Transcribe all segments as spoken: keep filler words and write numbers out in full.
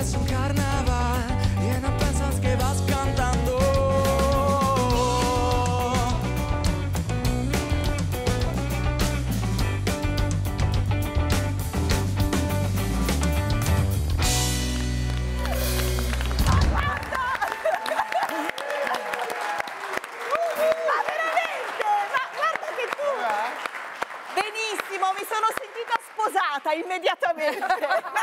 es un carnaval y no piensas que vas cantando. Mi sono sentita sposata immediatamente.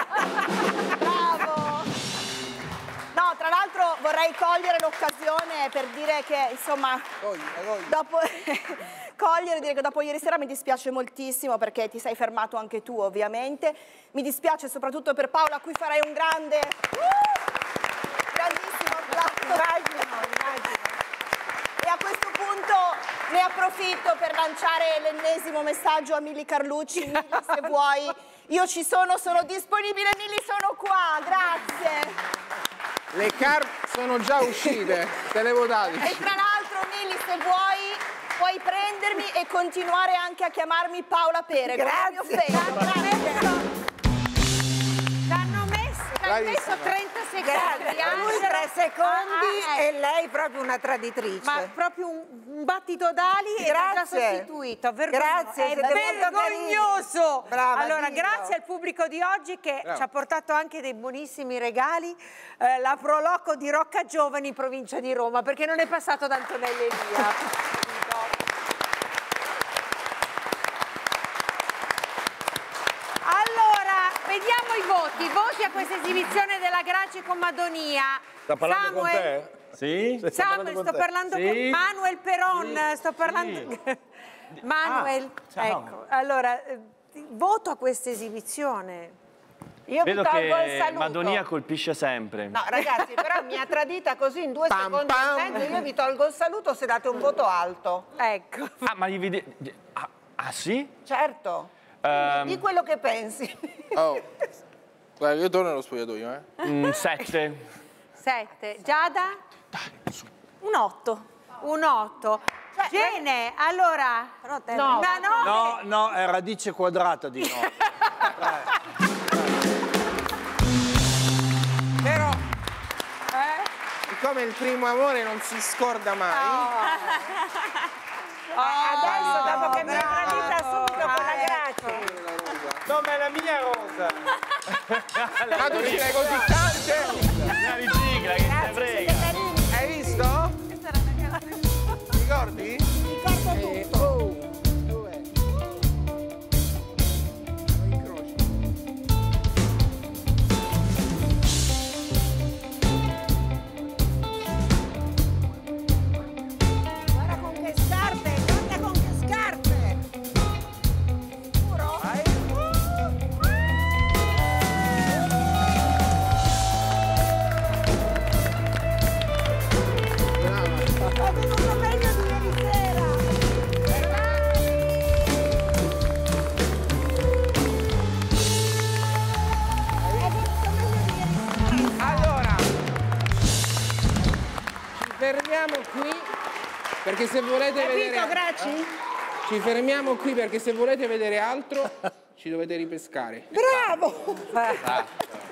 Bravo. No, tra l'altro vorrei cogliere l'occasione per dire che, insomma, Cogli, cogli. dopo cogliere dire che dopo ieri sera mi dispiace moltissimo perché ti sei fermato anche tu, ovviamente. Mi dispiace soprattutto per Paola, a cui farei un grande uh, grandissimo applauso. Immagino, immagino. E a questo punto ne approfitto per lanciare l'ennesimo messaggio a Mili Carlucci. Mili, se vuoi, io ci sono, sono disponibile, Mili, sono qua, grazie. Le card sono già uscite, te le votate. E tra l'altro, Mili, se vuoi, puoi prendermi e continuare anche a chiamarmi Paola Perego. Grazie. Grazie. L'hanno messo, l'hanno messo trenta secondi. Lui tre secondi Ah, ah, eh. e lei proprio una traditrice. Ma proprio un, un battito d'ali e l'ha già Grazie. sostituito. Vergognoso. Grazie, È siete molto vergognoso. carini. Brava, allora, dillo. grazie al pubblico di oggi che Bravo. ci ha portato anche dei buonissimi regali. Eh, la Proloco di Rocca Giovani, provincia di Roma, perché non è passato da Antonelli Elia. Vediamo i voti, i voti a questa esibizione della Graci con Madonia. Sta parlando Samuel, con te? Sì? Sta Samuel, parlando sto con parlando te? con Sì? Manuel Peron, Sì. sto parlando... Sì. Manuel, Ah, ciao. ecco, allora, eh, voto a questa esibizione. Io Vedo vi tolgo il che saluto. Madonia colpisce sempre. No, ragazzi, però mi ha tradita così in due Pam, secondi pam. e mezzo. Io vi tolgo il saluto se date un voto alto. Ecco. Ah, ma gli vede... Ah, ah, sì? Certo. Ehm, Di quello che pensi. Oh, guarda, io torno nello spogliatoio, eh. un sette. Sette. Giada? Un otto. Un otto. Gene, allora... Però te No, ma no, No, no, è radice quadrata di no. Però, eh? siccome il primo amore non si scorda mai, adesso, dopo che mi ha brava. tradita subito con la Gracia. No, ma è la mia rosa. ma tu ce l'hai così tante? La ricicla, che se ne frega. Hai visto? Ricordi? Ricordo Eh, tutto. oh, dov'è? Lo incroci. Guarda con che scarpe, guarda con che scarpe. Sicuro? È venuto meglio di ieri sera. È venuto meglio di ieri sera. Allora, ci fermiamo qui perché se volete vedere... Capito, Graci? Ci fermiamo qui perché se volete vedere altro ci dovete ripescare. Bravo! Bravo!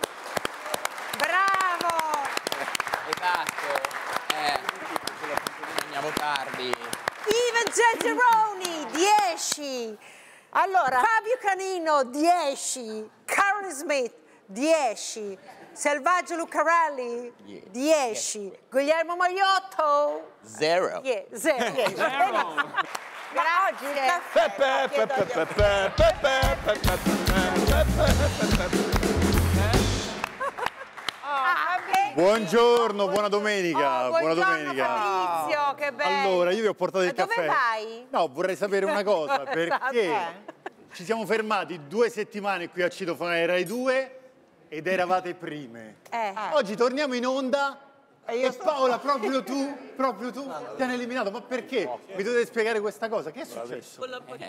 Esatto, eh, andiamo tardi. Ivan Gentiloni, dieci. Allora, Fabio Canino, dieci. Karen Smith, dieci. Selvaggio Lucarelli, dieci. Guglielmo Maiotto, Zero. yeah, zero. Grazie. Pepe, pepe, pepe, pepe, pepe, pepe. Buongiorno, buona domenica. Oh, buona buongiorno domenica. Fabrizio, che bello. Allora, io vi ho portato il Ma dove caffè. vai? No, vorrei sapere una cosa, perché Vabbè. ci siamo fermati due settimane qui a Citofonare Rai due ed eravate prime. Eh. Oggi torniamo in onda e, io sto- Paola, proprio tu, proprio tu, ti hanno eliminato. Ma perché? Mi dovete spiegare questa cosa. Che è successo?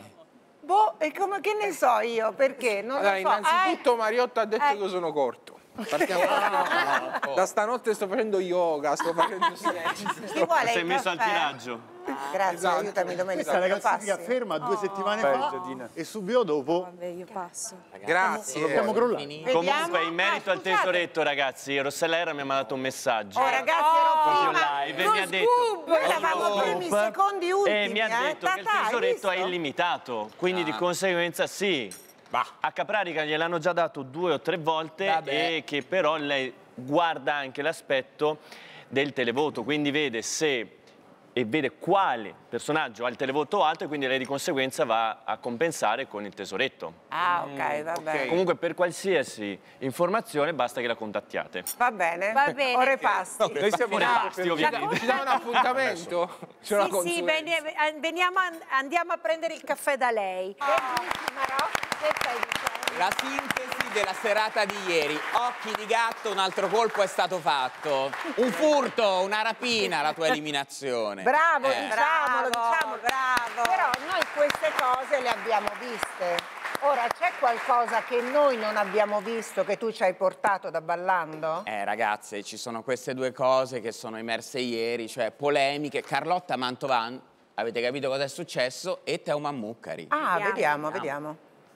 boh, e come che ne so io? Perché? Non Allora, lo so. innanzitutto Mariotta ha detto Eh. che io sono corto. Partiamo. Da stanotte sto facendo yoga, sto facendo silenzio. Chi vuole Sei il messo al caffè? tiraggio. Grazie, Esatto. aiutami Domenica. Questa me lo ragazza passi? ferma due settimane Beh, fa Giadina. e subito dopo Vabbè, io passo. Grazie. dobbiamo crollare. Vediamo. Comunque, in merito Ah, al tesoretto, ragazzi, Rossella Era mi ha mandato un messaggio. Oh ragazzi, ero Proprio prima. live e mi ha detto. Noi eravamo Lo primi, scoop. secondi, ultimi. E mi ha eh. detto che il Tatà, hai tesoretto è visto? illimitato, quindi di conseguenza sì. A Caprarica gliel'hanno già dato due o tre volte Vabbè. e che però lei guarda anche l'aspetto del televoto, quindi vede se e vede quale personaggio ha il televoto alto e quindi lei di conseguenza va a compensare con il tesoretto. Ah, ok, va bene. Comunque per qualsiasi informazione basta che la contattiate. Va bene. Va bene. Ore pasti. Noi stiamo Ore pasti, ovviamente. Ci dà un appuntamento? C'è una Sì, sì, consulenza. veni- eh, veniamo, an- andiamo a prendere il caffè da lei. Bellissima, no? Che stai dicendo? La sintesi della serata di ieri. Occhi di gatto, un altro colpo è stato fatto. Un furto, una rapina, la tua eliminazione. Bravo, Eh. diciamolo, diciamolo. Bravo. Però noi queste cose le abbiamo viste. Ora, c'è qualcosa che noi non abbiamo visto che tu ci hai portato da ballando? Eh ragazze, ci sono queste due cose che sono emerse ieri, cioè polemiche. Carlotta Mantovan, avete capito cosa è successo? E Teo Mammucari. Ah, vediamo, vediamo.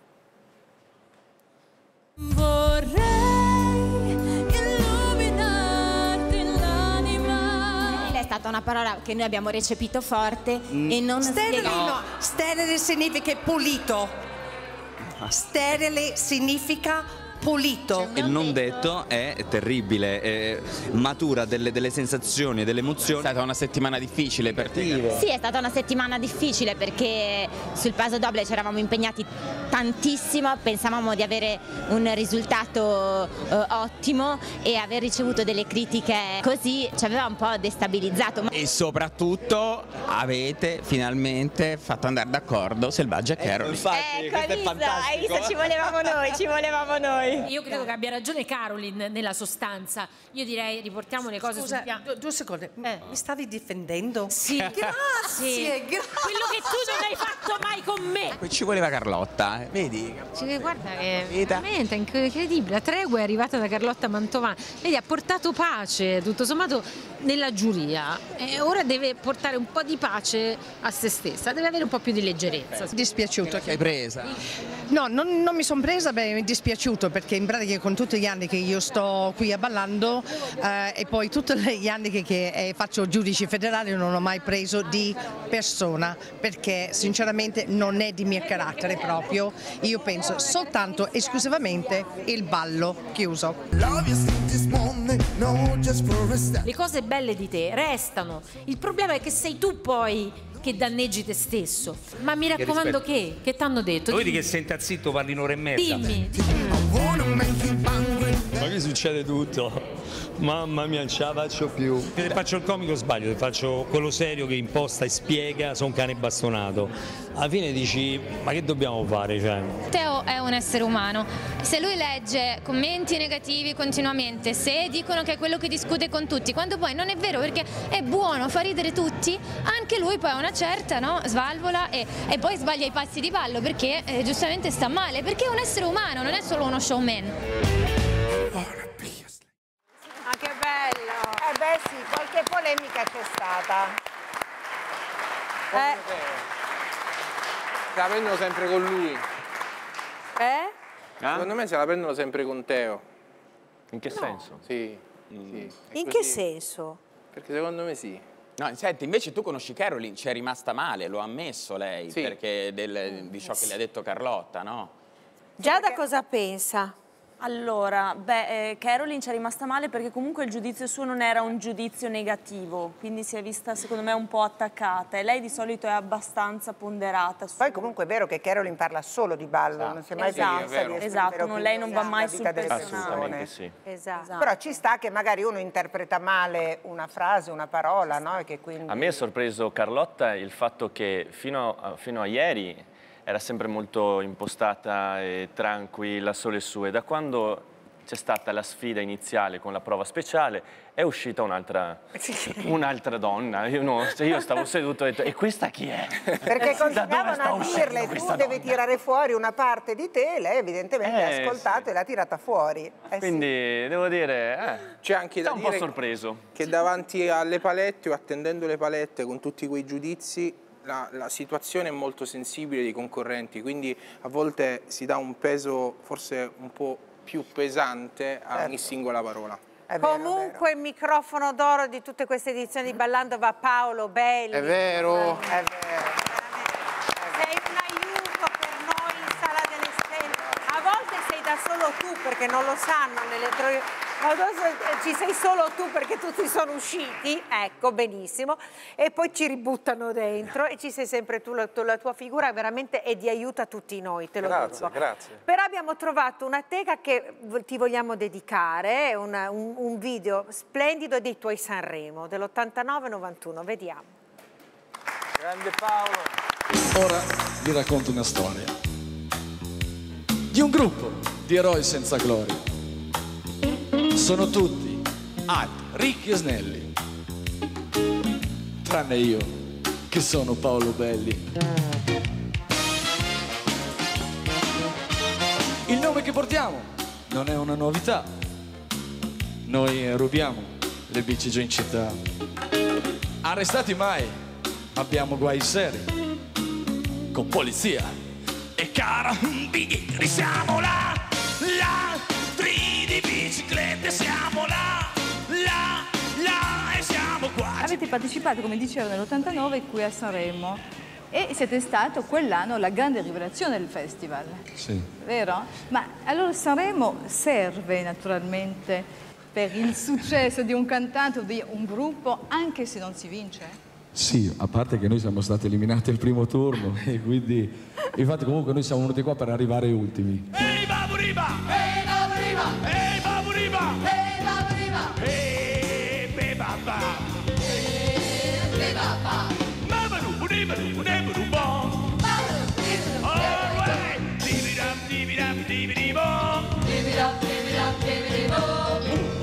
Vorrei illuminarti l'anima. È stata una parola che noi abbiamo recepito forte e non Sterile spiegata. no, sterile significa pulito. Sterile significa pulito. Il non detto è terribile, è- matura delle, delle sensazioni e delle È emozioni. stata una settimana difficile per te. Sì, è stata una settimana difficile perché sul Paso Doble ci eravamo impegnati tantissimo, pensavamo di avere un risultato eh, ottimo e aver ricevuto delle critiche così ci aveva un po' destabilizzato. E soprattutto avete finalmente fatto andare d'accordo Selvaggia e Carol. Ecco, hai visto, hai visto, ci volevamo noi, ci volevamo noi. Io credo che abbia ragione Caroline nella sostanza. Io direi riportiamo le cose Scusa, sul piano. due, due secondi. Eh. Mi stavi difendendo? Sì. Grazie, Sì. grazie. Quello che tu non hai fatto mai con me. Qui ci voleva Carlotta, eh. Vedi? Cioè, guarda che Vita. veramente incredibile. La tregua è arrivata da Carlotta Mantovani. Vedi, ha portato pace, tutto sommato, nella giuria. E ora deve portare un po' di pace a se stessa, deve avere un po' più di leggerezza. Dispiaciuto. Sei presa? No, non, non mi sono presa, beh, mi è dispiaciuto perché in pratica con tutti gli anni che io sto qui a ballando eh, e poi tutti gli anni che, che eh, faccio giudice federale non ho mai preso di persona perché sinceramente non è di mio carattere proprio. Io penso soltanto esclusivamente il ballo chiuso. Le cose belle di te restano. Il problema è che sei tu poi che danneggi te stesso. Ma mi raccomando che, che ti hanno detto? Lo vedi Dimmi. che senta zitto, parli un'ora e mezza. Dimmi. Ma qui succede tutto. Mamma mia, non ce la faccio più. Se faccio il comico sbaglio, se faccio quello serio che imposta e spiega, sono un cane bastonato. Alla fine dici, ma che dobbiamo fare? Cioè? Teo è un essere umano. Se lui legge commenti negativi continuamente, se dicono che è quello che discute con tutti, quando poi non è vero perché è buono, fa ridere tutti, anche lui poi a una certa no, svalvola e, e poi sbaglia i passi di ballo perché eh, giustamente sta male, perché è un essere umano, non è solo uno showman. Ah, che bello! Eh beh sì, qualche polemica c'è stata. Eh, Se la prendono sempre con lui. eh? Secondo me se la prendono sempre con Teo. In che senso? Sì. sì, è In così. che senso? Perché secondo me sì. No, senti, invece tu conosci Caroline, ci è rimasta male, lo ha ammesso lei, Sì. perché del- di ciò che le ha detto Carlotta, no? Giada cosa pensa? Allora, beh, eh, Caroline ci è rimasta male perché comunque il giudizio suo non era un giudizio negativo, quindi si è vista secondo me un po' attaccata e lei di solito è abbastanza ponderata. Su... Poi comunque è vero che Caroline parla solo di ballo, non si è mai Esatto, permessa di esprimere esatto, non- lei non va opinioni mai sulla sul vita delle personale. persone. Assolutamente sì. Esatto. Esatto. Però ci sta che magari uno interpreta male una frase, una parola, no? E che quindi... A me è sorpreso Carlotta il fatto che fino a, fino a ieri era sempre molto impostata e tranquilla, sole sue. Da quando c'è stata la sfida iniziale con la prova speciale, è uscita un'altra un'altra donna. Io, no, cioè io stavo seduto e ho detto, e questa chi è? Perché Da dove continuavano sta a uscendo dirle, tu questa devi donna? tirare fuori una parte di te, lei evidentemente ha Eh, ascoltato e l'ha tirata fuori. Eh, sì. Quindi devo dire, eh, c'è anche da sta un po' dire sorpreso. che davanti alle palette o attendendo le palette con tutti quei giudizi la, la situazione è molto sensibile dei concorrenti, quindi a volte si dà un peso forse un po' più pesante a ogni singola parola. È vero, Comunque il microfono d'oro di tutte queste edizioni di Ballando va a Paolo Belli. È vero. È vero. Sei un aiuto per noi in sala delle stelle. A volte sei da solo tu perché non lo sanno nelle tro- ma adesso ci sei solo tu perché tutti sono usciti, ecco, benissimo, e poi ci ributtano dentro e ci sei sempre tu, la, tu, la tua figura veramente è di aiuto a tutti noi, te lo Grazie, dico. grazie. Però abbiamo trovato una teca che ti vogliamo dedicare, una, un, un video splendido dei tuoi Sanremo, dell'ottantanove novantuno, vediamo. Grande Paolo. Ora vi racconto una storia di un gruppo di eroi senza gloria. Sono tutti alti, ricchi e snelli, tranne io, che sono Paolo Belli. Il nome che portiamo non è una novità. Noi rubiamo le bici giù in città. Arrestati mai, abbiamo guai seri, con polizia e carabinieri. Siamo là, là, di biciclette, siamo là, là, là e siamo qua. Avete partecipato, come dicevo, nell'ottantanove qui a Sanremo e siete stato quell'anno la grande rivelazione del festival. Sì. Vero? Ma allora Sanremo serve naturalmente per il successo di un cantante o di un gruppo anche se non si vince? Sì, a parte che noi siamo stati eliminati al primo turno e quindi infatti comunque noi siamo venuti qua per arrivare ultimi. Ehi baburiba! Ehi baburiba! Ehi baburiba! Ehi baburiba! Ehi bebaba! Ehi bebaba! Babadu budibadu budibadu bom! All right! Dibidam dibidam dibidibom! Dibidam dibidam dibidibom!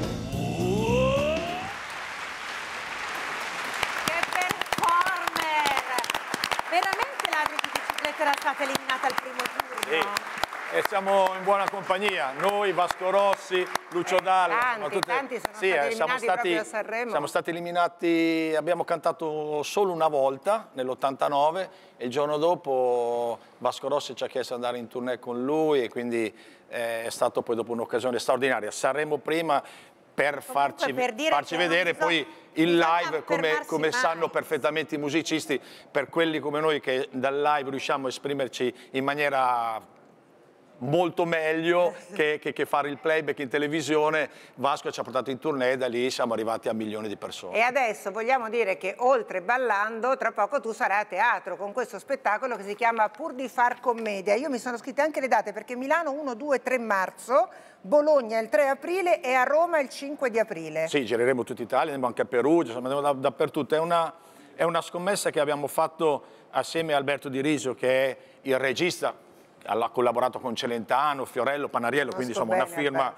Veramente l'Adri di bicicletta era stata eliminata al primo turno? Sì. E siamo in buona compagnia, noi, Vasco Rossi, Lucio Eh, Dalla. tanti, ma tutte- tanti sono sì, stati eh, eliminati siamo stati, proprio a Sanremo. siamo stati eliminati, abbiamo cantato solo una volta nell'ottantanove e il giorno dopo Vasco Rossi ci ha chiesto di andare in tournée con lui e quindi eh, è stato poi dopo un'occasione straordinaria. Sanremo prima per farci, per dire farci che vedere bisogna- poi il live bisogna come, fermarsi come mai. sanno perfettamente i musicisti, per quelli come noi che dal live riusciamo a esprimerci in maniera molto meglio che, che, che fare il playback in televisione. Vasco ci ha portato in tournée e da lì siamo arrivati a milioni di persone. E adesso vogliamo dire che oltre Ballando, tra poco tu sarai a teatro con questo spettacolo che si chiama Pur di far commedia. Io mi sono scritte anche le date perché Milano uno, due, tre marzo, Bologna il tre aprile e a Roma il cinque di aprile. Sì, gireremo tutta Italia, andiamo anche a Perugia, insomma, andiamo da, dappertutto. È una, è una scommessa che abbiamo fatto assieme a Alberto Di Risio, che è il regista. Ha collaborato con Celentano, Fiorello, Panariello, quindi insomma una firma,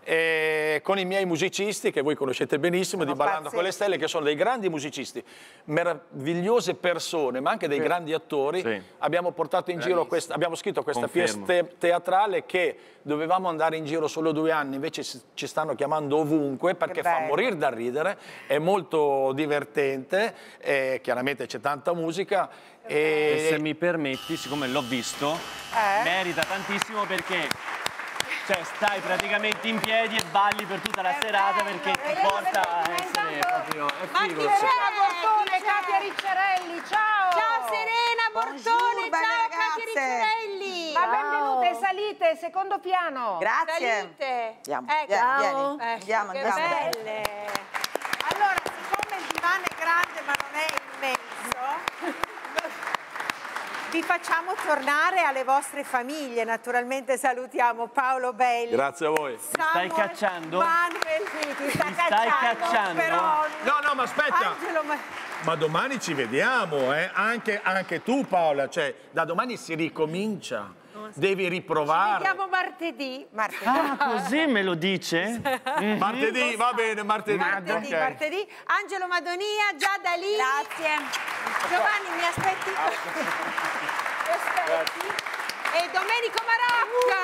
e con i miei musicisti che voi conoscete benissimo, Sono di Ballando pazzeschi. con le Stelle, che sono dei grandi musicisti, meravigliose persone, ma anche dei Sì. grandi attori. Sì. Abbiamo portato in giro questa, abbiamo scritto questa Confermo. pièce te- teatrale che dovevamo andare in giro solo due anni, invece ci- ci stanno chiamando ovunque perché fa bello. morire da ridere, è molto divertente, e chiaramente c'è tanta musica. E se mi permetti, siccome l'ho visto, Eh? merita tantissimo perché cioè, stai praticamente in piedi e balli per tutta la serata perché ti porta a essere proprio... È figo. Serena Bortone, Katia Ricciarelli, ciao! Ciao Serena Bortone, belle ciao ragazze. Katia Ricciarelli! Ma benvenute, salite, secondo piano. Grazie. Salite. Andiamo, Ecco. vieni, vieni. Ciao. Andiamo, Che andiamo. belle! Allora, siccome il divano è grande ma non è immenso, vi facciamo tornare alle vostre famiglie. Naturalmente salutiamo Paolo Belli. Grazie a voi. Stai cacciando? Manuel, sì, ti sta Mi stai cacciando, cacciando? però... No, no, ma aspetta. Angelo, ma... Ma domani ci vediamo, eh? anche, anche tu Paola, cioè da domani si ricomincia. devi riprovare. Ci vediamo martedì. martedì. Ah, così me lo dice? Mm-hmm. Martedì, va bene, martedì. Martedì, okay. martedì. Angelo Madonia, Giada Lì. Grazie. Giovanni, mi aspetti? Mi aspetti? E Domenico Marocca.